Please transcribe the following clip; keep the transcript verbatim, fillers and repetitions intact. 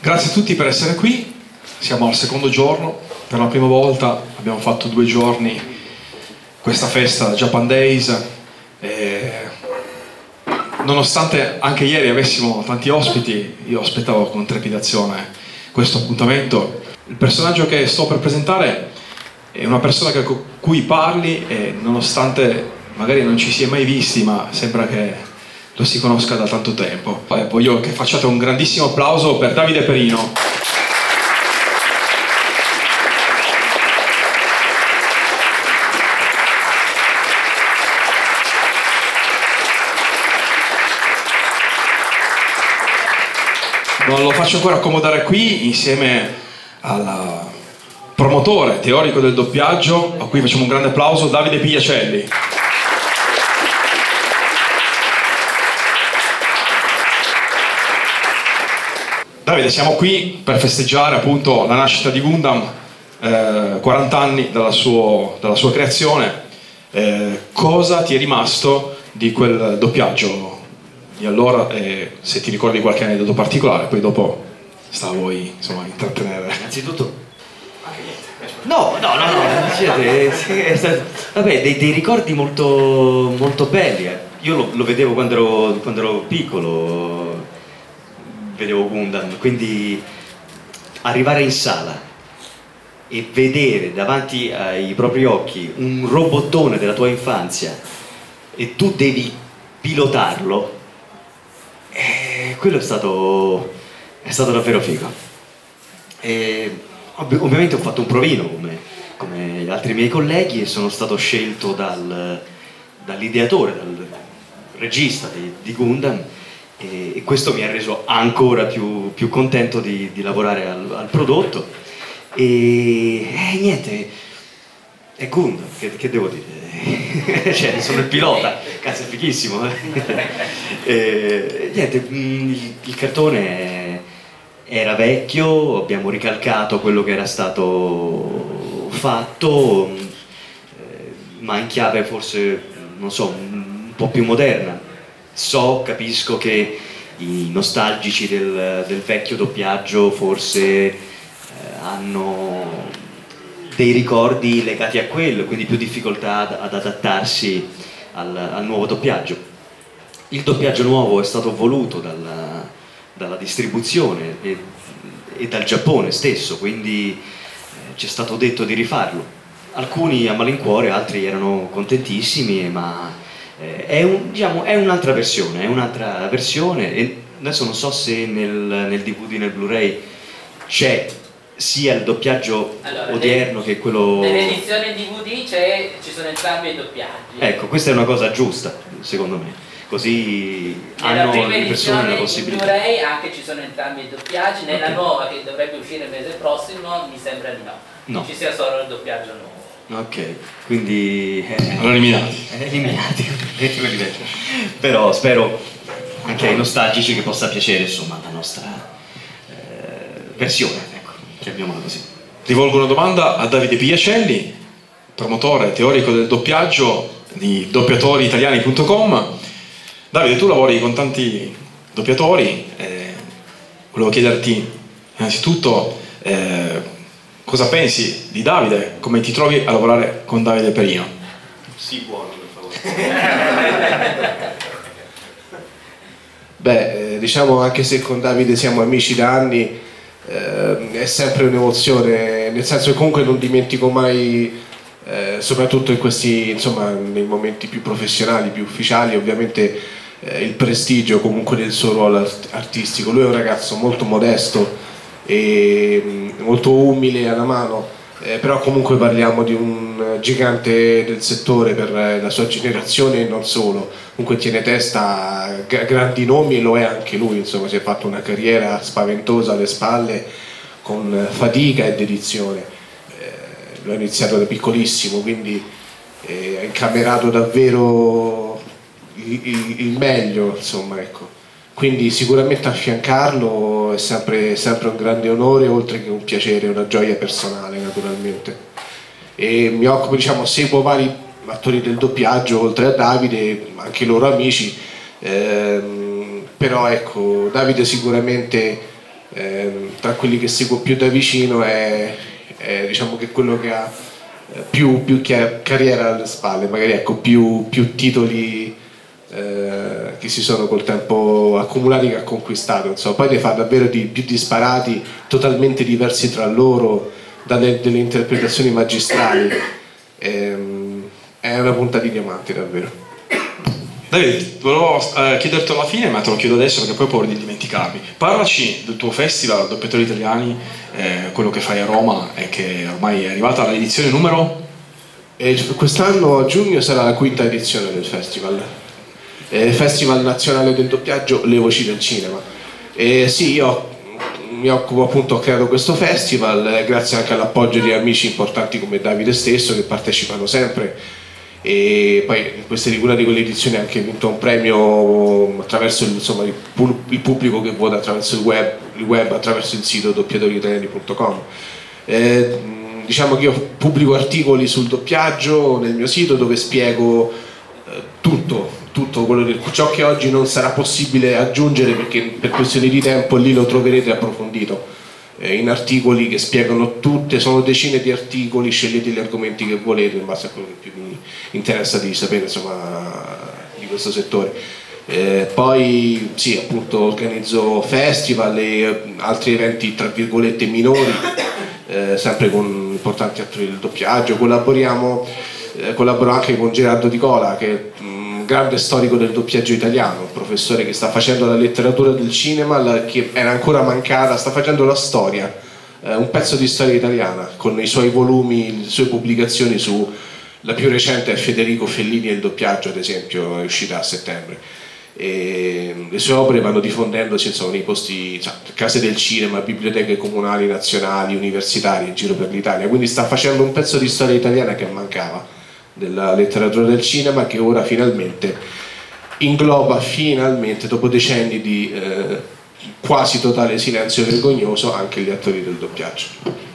Grazie a tutti per essere qui, siamo al secondo giorno, per la prima volta abbiamo fatto due giorni questa festa Japan Days e nonostante anche ieri avessimo tanti ospiti, io aspettavo con trepidazione questo appuntamento. Il personaggio che sto per presentare è una persona con cui parli e nonostante magari non ci si è mai visti, ma sembra che lo si conosca da tanto tempo. E voglio che facciate un grandissimo applauso per Davide Perino. Non lo faccio ancora accomodare qui insieme al promotore teorico del doppiaggio, a cui facciamo un grande applauso, Davide Pigliacelli. Davide, siamo qui per festeggiare appunto la nascita di Gundam, eh, quaranta anni dalla, suo, dalla sua creazione. Eh, cosa ti è rimasto di quel doppiaggio di allora, e se ti ricordi qualche aneddoto particolare, poi dopo sta a voi insomma intrattenere. Innanzitutto no, no, no, no, siete, vabbè, dei, dei ricordi molto, molto belli. Io lo, lo vedevo quando ero, quando ero piccolo, vedevo Gundam, quindi arrivare in sala e vedere davanti ai propri occhi un robottone della tua infanzia e tu devi pilotarlo, eh, quello è stato, è stato davvero figo. E, ov ovviamente ho fatto un provino come, come gli altri miei colleghi e sono stato scelto dal, dall'ideatore, dal regista di, di Gundam, e, e questo mi ha reso ancora più, più contento di, di lavorare al, al prodotto. E eh, niente, è Gundam, che, che devo dire? Cioè, sono il pilota, cazzo, è fighissimo. E, niente, il, il cartone era vecchio, abbiamo ricalcato quello che era stato fatto, eh, ma in chiave forse, non so, un, un po' più moderna. So, capisco che i nostalgici del, del vecchio doppiaggio forse eh, hanno dei ricordi legati a quello, quindi più difficoltà ad, ad adattarsi al, al nuovo doppiaggio. Il doppiaggio nuovo è stato voluto dalla, dalla distribuzione e, e dal Giappone stesso, quindi eh, ci è stato detto di rifarlo. Alcuni a malincuore, altri erano contentissimi, ma eh, è, un, diciamo, è un'altra versione, è un'altra versione e adesso non so se nel, nel D V D, nel Blu-ray c'è sia il doppiaggio allora, odierno nel, che quello... Nell'edizione D V D ci sono entrambi i doppiaggi. Ecco, questa è una cosa giusta, secondo me. Così nella hanno le persone la possibilità. Nella Blu-ray anche ci sono entrambi i doppiaggi, nella okay. nuova che dovrebbe uscire il mese prossimo mi sembra di no, no. Ci sia solo il doppiaggio nuovo. Ok, quindi... Eh, sono eliminati. Eh, eliminati, però spero anche ai nostalgici che possa piacere insomma la nostra eh, versione, ecco, chiamiamola così. Rivolgo una domanda a Davide Pigliacelli, promotore teorico del doppiaggio di doppiatori italiani punto com. Davide, tu lavori con tanti doppiatori, eh, volevo chiederti innanzitutto eh, cosa pensi di Davide, come ti trovi a lavorare con Davide Perino? Sì, buono, per favore. Beh, diciamo, anche se con Davide siamo amici da anni, eh, è sempre un'emozione, nel senso che comunque non dimentico mai, eh, soprattutto in questi, insomma, nei momenti più professionali, più ufficiali, ovviamente eh, il prestigio comunque del suo ruolo art artistico. Lui è un ragazzo molto modesto e molto umile alla mano, eh, però comunque parliamo di un gigante del settore per la sua generazione e non solo. Comunque tiene testa a grandi nomi e lo è anche lui, insomma, si è fatto una carriera spaventosa alle spalle con fatica e dedizione. Eh, l'ho iniziato da piccolissimo, quindi eh, ha incamerato davvero il, il, il meglio, insomma, ecco. Quindi sicuramente affiancarlo è sempre, sempre un grande onore, oltre che un piacere, una gioia personale naturalmente. E mi occupo, diciamo, seguo vari attori del doppiaggio, oltre a Davide, anche i loro amici, ehm, però ecco, Davide sicuramente eh, tra quelli che seguo più da vicino è, è diciamo che quello che ha più, più carriera alle spalle, magari ecco, più, più titoli eh, che si sono col tempo accumulati, che ha conquistato, insomma. Poi ne fa davvero di più disparati, totalmente diversi tra loro, dalle delle interpretazioni magistrali. Ehm, è una punta di diamanti davvero. Davide, volevo eh, chiederti alla fine, ma te lo chiedo adesso perché poi ho paura di dimenticarmi. Parlaci del tuo festival Doppiatori Italiani, eh, quello che fai a Roma e che ormai è arrivata all'edizione numero? E quest'anno a giugno sarà la quinta edizione del festival, eh, Festival Nazionale del Doppiaggio Le Voci del Cinema. E sì, io mi occupo appunto, ho creato questo festival eh, grazie anche all'appoggio di amici importanti come Davide stesso, che partecipano sempre. E poi in queste una di quelle edizioni ha anche vinto un premio attraverso il, insomma, il, il pubblico che vota attraverso il web, il web attraverso il sito doppiatori italiani punto com. Eh, diciamo che io pubblico articoli sul doppiaggio nel mio sito dove spiego eh, tutto, tutto quello che, ciò che oggi non sarà possibile aggiungere perché per questioni di tempo lì lo troverete approfondito. In articoli che spiegano tutte, sono decine di articoli, scegliete gli argomenti che volete in base a quello che più vi interessa di sapere, insomma, di questo settore. Eh, poi sì, appunto organizzo festival e altri eventi tra virgolette minori, eh, sempre con importanti attori del doppiaggio. Collaboriamo, eh, collaboro anche con Gerardo Di Cola, che è un grande storico del doppiaggio italiano, un professore che sta facendo la letteratura del cinema, la, che era ancora mancata, sta facendo la storia, eh, un pezzo di storia italiana, con i suoi volumi, le sue pubblicazioni su, la più recente è Federico Fellini e il doppiaggio, ad esempio, è uscita a settembre. E le sue opere vanno diffondendosi, insomma, nei posti, cioè, case del cinema, biblioteche comunali, nazionali, universitarie in giro per l'Italia, quindi sta facendo un pezzo di storia italiana che mancava, della letteratura del cinema, che ora finalmente ingloba, finalmente, dopo decenni di eh, quasi totale silenzio vergognoso, anche gli attori del doppiaggio.